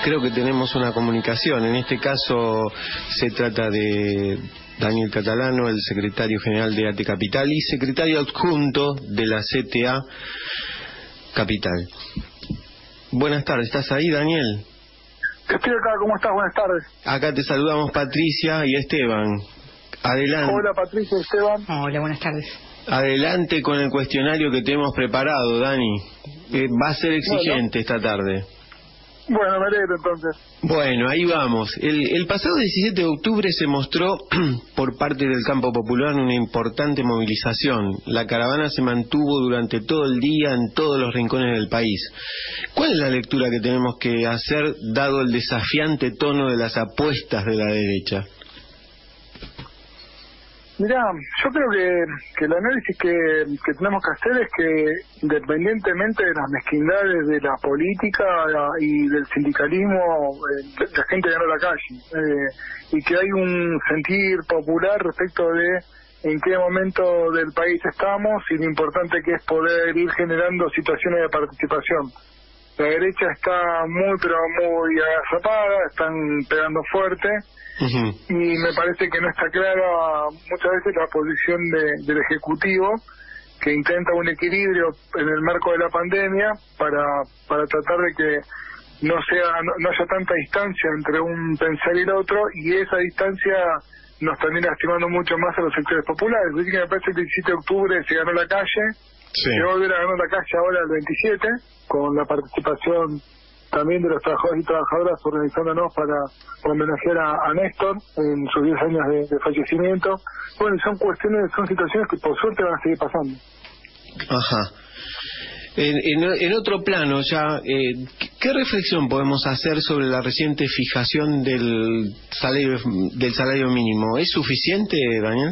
creo que tenemos una comunicación. En este caso se trata de Daniel Catalano, el secretario general de ATE Capital y secretario adjunto de la CTA Capital. Buenas tardes, ¿estás ahí, Daniel? Estoy acá, ¿cómo estás? Buenas tardes. Acá te saludamos Patricia y Esteban. Adelante. Hola Patricia y Esteban. Hola, buenas tardes. Adelante con el cuestionario que te hemos preparado, Dani. Va a ser exigente esta tarde. Bueno, me alegro entonces. Bueno, ahí vamos. El pasado 17 de octubre se mostró por parte del campo popular una importante movilización. La caravana se mantuvo durante todo el día en todos los rincones del país. ¿Cuál es la lectura que tenemos que hacer dado el desafiante tono de las apuestas de la derecha? Mirá, yo creo que el análisis que tenemos que hacer es que independientemente de las mezquindades de la política y del sindicalismo, la gente ganó la calle y que hay un sentir popular respecto de en qué momento del país estamos y lo importante que es poder ir generando situaciones de participación. La derecha está muy agazapada, están pegando fuerte. Y me parece que no está clara muchas veces la posición del Ejecutivo, que intenta un equilibrio en el marco de la pandemia para tratar de que no haya tanta distancia entre un pensar y el otro, y esa distancia nos termina lastimando mucho más a los sectores populares. Así que me parece que el 17 de octubre se ganó la calle, se va a volver a ganar la calle ahora el 27, con la participación también de los trabajadores y trabajadoras organizándonos para homenajear a Néstor en sus 10 años de fallecimiento. Bueno, son situaciones que por suerte van a seguir pasando. Ajá. En otro plano ya, ¿qué reflexión podemos hacer sobre la reciente fijación del salario mínimo? ¿Es suficiente, Daniel?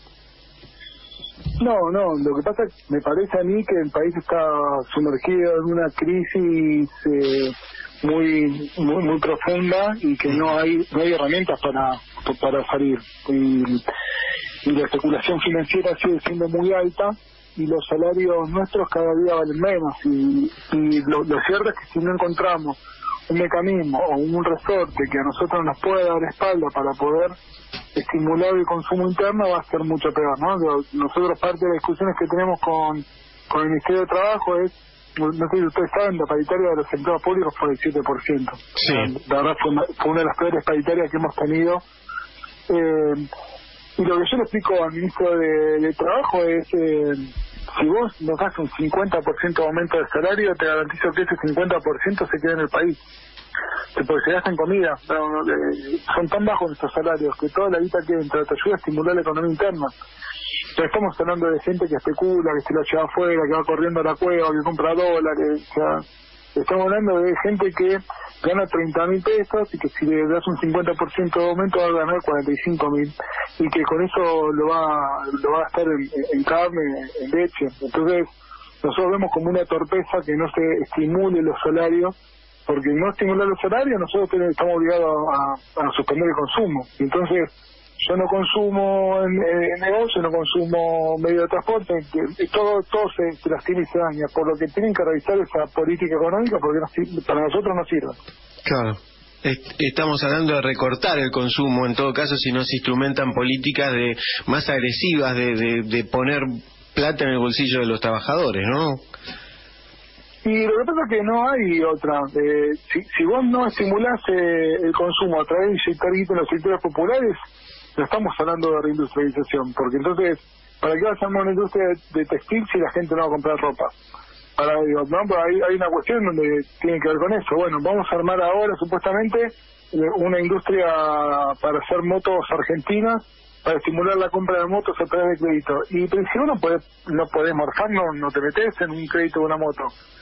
No, lo que pasa es que me parece a mí que el país está sumergido en una crisis muy profunda y que no hay herramientas para salir. Y la especulación financiera sigue siendo muy alta y los salarios nuestros cada día valen menos. Y lo cierto es que si no encontramos un mecanismo o un resorte que a nosotros nos pueda dar espalda para poder estimular el consumo interno, va a ser mucho peor, ¿no? Nosotros parte de las discusiones que tenemos con el Ministerio de Trabajo es, no sé si ustedes saben, la paritaria de los empleados públicos fue del 7%. Sí. La verdad fue una de las peores paritarias que hemos tenido. Y lo que yo le explico al ministro de Trabajo es, si vos nos das un 50% de aumento de salario, te garantizo que ese 50% se queda en el país. Porque se gasta en comida. Son tan bajos nuestros salarios que toda la guita que entra te ayuda a estimular la economía interna. Ya estamos hablando de gente que especula, que se la lleva afuera, que va corriendo a la cueva, que compra dólares. O sea, estamos hablando de gente que gana 30.000 pesos y que si le das un 50% de aumento va a ganar 45.000 y que con eso lo va a gastar en carne, en leche. Entonces nosotros vemos como una torpeza que no se estimule los salarios, porque no estimular los salarios nosotros estamos obligados a suspender el consumo. Entonces yo no consumo en negocio, no consumo medio de transporte, todo se lastima y se daña, por lo que tienen que revisar esa política económica porque para nosotros no sirve. Claro. Estamos hablando de recortar el consumo, en todo caso, si no se instrumentan políticas más agresivas de poner plata en el bolsillo de los trabajadores, ¿no? Y lo que pasa es que no hay otra. Si vos no estimulás el consumo a través de inyectar guita en los sectores populares, no estamos hablando de reindustrialización, porque entonces, ¿para qué vas a armar una industria de textil si la gente no va a comprar ropa? Hay una cuestión donde tiene que ver con eso. Bueno, vamos a armar ahora supuestamente una industria para hacer motos argentinas, para estimular la compra de motos a través de crédito. Y pero si uno no podés morfar, no te metes en un crédito de una moto.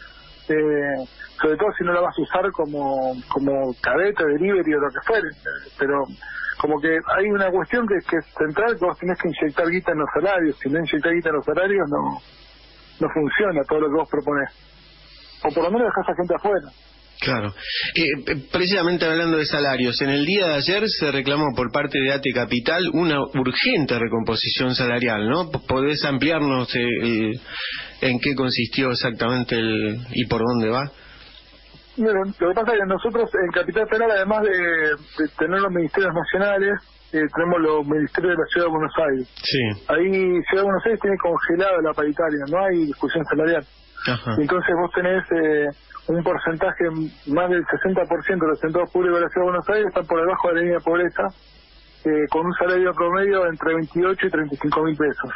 Sobre todo si no la vas a usar como cadete, delivery o lo que fuere. Pero como que hay una cuestión que es central, que vos tenés que inyectar guita en los salarios. Si no inyectar guita en los salarios, no funciona todo lo que vos proponés. O por lo menos dejás a gente afuera. Claro. Precisamente hablando de salarios, en el día de ayer se reclamó por parte de ATE Capital una urgente recomposición salarial, ¿no? ¿Podés ampliarnos en qué consistió exactamente y por dónde va? Bueno, lo que pasa es que nosotros en Capital Federal, además de tener los ministerios nacionales, tenemos los ministerios de la Ciudad de Buenos Aires. Sí. Ahí Ciudad de Buenos Aires tiene congelada la paritaria, no hay discusión salarial. Ajá. Entonces vos tenés un porcentaje, más del 60% de los centros públicos de la Ciudad de Buenos Aires están por debajo de la línea de pobreza, con un salario promedio entre 28 y 35 mil pesos.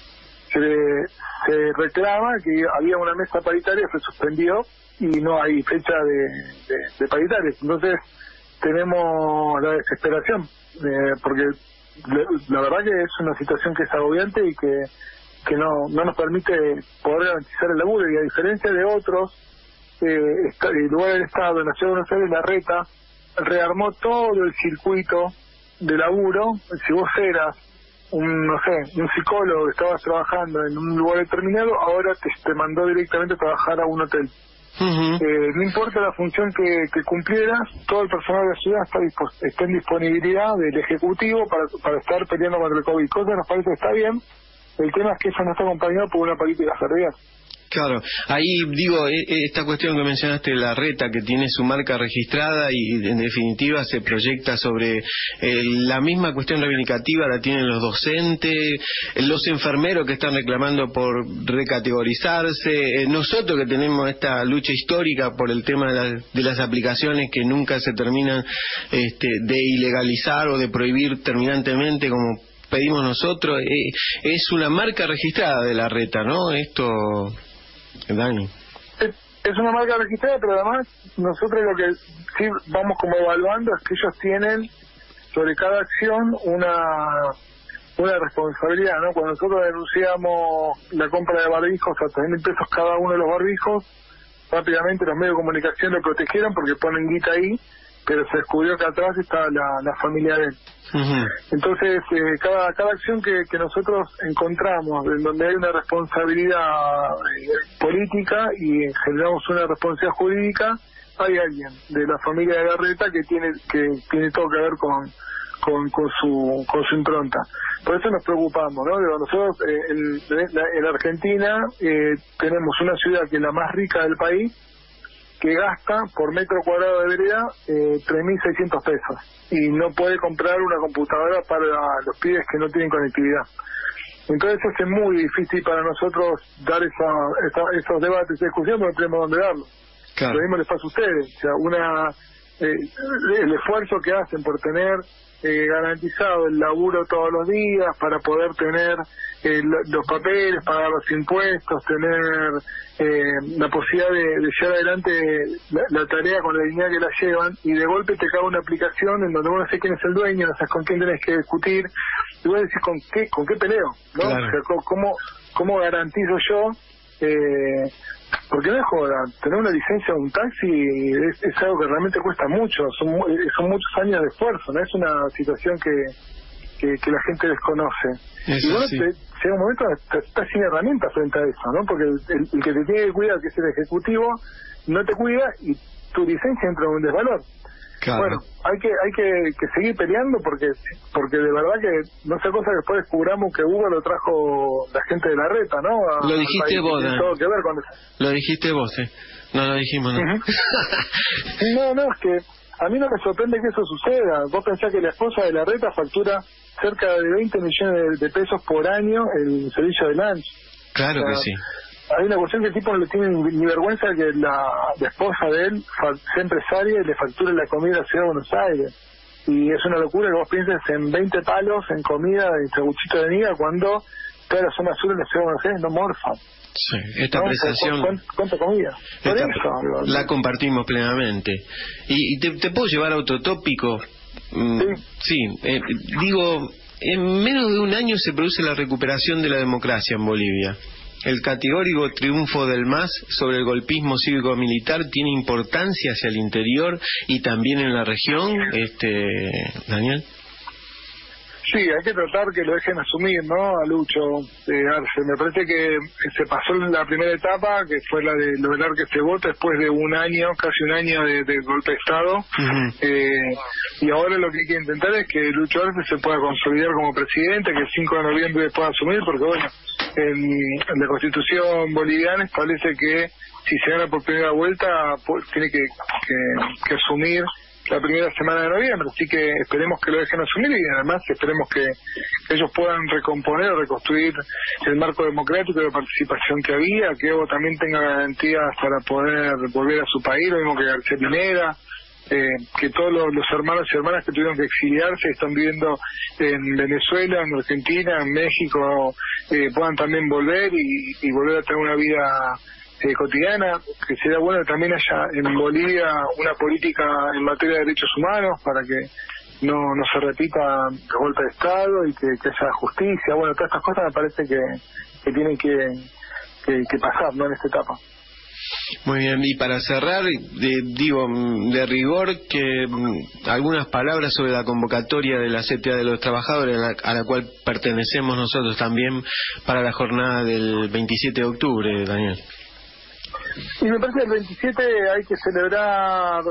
Se reclama que había una mesa paritaria, se suspendió y no hay fecha de paritarias. Entonces tenemos la desesperación, porque la verdad que es una situación que es agobiante y que no nos permite poder garantizar el laburo. Y a diferencia de otros lugares del Estado, en la Ciudad de Buenos Aires, la Reta rearmó todo el circuito de laburo. Si vos eras un psicólogo que estabas trabajando en un lugar determinado, ahora te mandó directamente a trabajar a un hotel. No importa la función que cumplieras, todo el personal de la ciudad está en disponibilidad del Ejecutivo para estar peleando contra el COVID. Cosa que nos parece que está bien. El tema es que eso no está acompañado por una política salarial. Claro, ahí digo, esta cuestión que mencionaste, la Reta, que tiene su marca registrada y en definitiva se proyecta sobre la misma cuestión reivindicativa, la tienen los docentes, los enfermeros que están reclamando por recategorizarse, nosotros que tenemos esta lucha histórica por el tema de las aplicaciones que nunca se terminan de ilegalizar o de prohibir terminantemente como pedimos nosotros. Es una marca registrada de la Reta, ¿no? Esto... Dani. Es una marca registrada, pero además nosotros lo que sí vamos como evaluando es que ellos tienen sobre cada acción una responsabilidad, ¿no? Cuando nosotros denunciamos la compra de barbijos a 3.000 pesos cada uno de los barbijos, rápidamente los medios de comunicación lo protegieron porque ponen guita ahí, pero se descubrió que atrás está la familia de él. Entonces, cada acción que nosotros encontramos en donde hay una responsabilidad política y generamos una responsabilidad jurídica, hay alguien de la familia de Garreta que tiene todo que ver con su impronta. Por eso nos preocupamos, ¿no? Nosotros en Argentina tenemos una ciudad que es la más rica del país, que gasta por metro cuadrado de vereda 3.600 pesos y no puede comprar una computadora para los pibes que no tienen conectividad. Entonces es muy difícil para nosotros dar esos debates, esa discusión, porque no tenemos dónde darlo. Claro. Lo mismo les pasa a ustedes. O sea, el esfuerzo que hacen por tener garantizado el laburo todos los días, para poder tener los papeles, pagar los impuestos, tener la posibilidad de llevar adelante la tarea con la dignidad que la llevan, y de golpe te cae una aplicación en donde vos no sé quién es el dueño, no sabes con quién tenés que discutir, y vos decís con qué peleo, ¿no? Claro. O sea, ¿cómo garantizo yo? Porque no es joda, tener una licencia de un taxi es algo que realmente cuesta mucho, son muchos años de esfuerzo, no es una situación que la gente desconoce. Eso y bueno, llega un momento que estás sin herramientas frente a eso, ¿no? Porque el que te tiene que cuidar, que es el ejecutivo, no te cuida y tu licencia entra en un desvalor. Claro. Bueno, hay que seguir peleando porque de verdad que no sea cosa que después descubramos que Hugo lo trajo la gente de la Reta, ¿no? Lo dijiste vos, todo que ver con eso. Lo dijiste vos, no lo dijimos, ¿no? No, es que a mí no me sorprende que eso suceda. Vos pensás que la esposa de la Reta factura cerca de 20 millones de pesos por año el servicio de lunch. Claro, o sea, que sí. Hay una cuestión que el tipo no le tiene ni vergüenza que la esposa de él sea empresaria y le facture la comida a la Ciudad de Buenos Aires. Y es una locura que vos pienses en 20 palos en comida, en sanguchito de miga, cuando toda la zona sur de la Ciudad de Buenos Aires no morfa. Sí, esta apreciación... ¿Cuánta comida? La compartimos plenamente. Y te puedo llevar a otro tópico. Sí, digo, en menos de un año se produce la recuperación de la democracia en Bolivia. El categórico triunfo del MAS sobre el golpismo cívico-militar tiene importancia hacia el interior y también en la región, Daniel. Sí, hay que tratar que lo dejen asumir, ¿no? A Lucho Arce. Me parece que se pasó en la primera etapa, que fue la de lograr que se vote después de casi un año de golpe de Estado. Y ahora lo que hay que intentar es que Lucho Arce se pueda consolidar como presidente, que el 5 de noviembre pueda asumir, porque bueno, en la Constitución boliviana establece que si se gana por primera vuelta, pues, tiene que asumir la primera semana de noviembre, así que esperemos que lo dejen asumir y además esperemos que ellos puedan recomponer o reconstruir el marco democrático de participación que había, que Evo también tenga garantías para poder volver a su país, lo mismo que García Linera, que todos los hermanos y hermanas que tuvieron que exiliarse están viviendo en Venezuela, en Argentina, en México, puedan también volver y volver a tener una vida cotidiana, que sería bueno que también haya en Bolivia una política en materia de derechos humanos para que no se repita el golpe de Estado y que haya justicia. Bueno, todas estas cosas me parece que tienen que pasar, ¿no?, en esta etapa. Muy bien, y para cerrar, digo, de rigor, que algunas palabras sobre la convocatoria de la CTA de los Trabajadores, a la cual pertenecemos nosotros también, para la jornada del 27 de octubre, Daniel. Y me parece que el 27 hay que celebrar,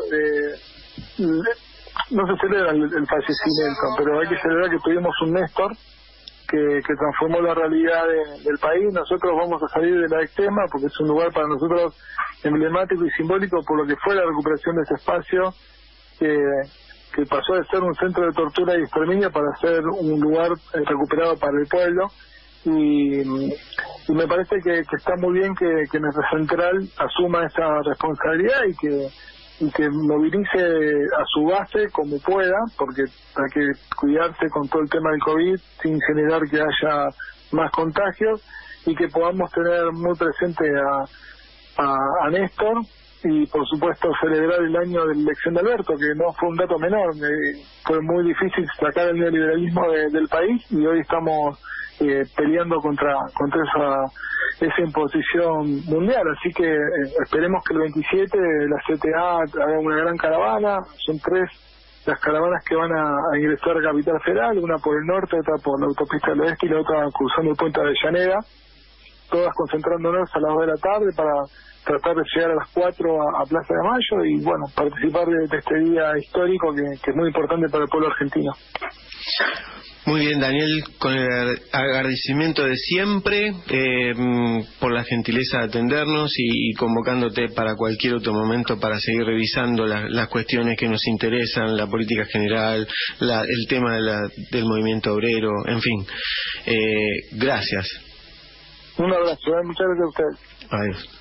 no se celebra el fallecimiento, pero hay que celebrar que tuvimos un Néstor que transformó la realidad del país. Nosotros vamos a salir de la extrema porque es un lugar para nosotros emblemático y simbólico por lo que fue la recuperación de ese espacio que pasó de ser un centro de tortura y exterminio para ser un lugar recuperado para el pueblo. Y me parece que está muy bien que nuestra central asuma esa responsabilidad y que movilice a su base como pueda, porque hay que cuidarse con todo el tema del COVID sin generar que haya más contagios, y que podamos tener muy presente a Néstor y por supuesto celebrar el año de la elección de Alberto, que no fue un dato menor, fue muy difícil sacar el neoliberalismo del país y hoy estamos peleando contra esa imposición mundial, así que esperemos que el 27 la CTA haga una gran caravana. Son 3 las caravanas que van a ingresar a Capital Federal, una por el norte, otra por la autopista del oeste y la otra cruzando el puente de Avellaneda, todas concentrándonos a las 2 de la tarde para tratar de llegar a las 4 a Plaza de Mayo y bueno, participar de este día histórico que es muy importante para el pueblo argentino. Muy bien, Daniel, con el agradecimiento de siempre por la gentileza de atendernos y convocándote para cualquier otro momento para seguir revisando las cuestiones que nos interesan, la política general, el tema del movimiento obrero, en fin. Gracias. Un abrazo, muchas gracias a ustedes. Adiós.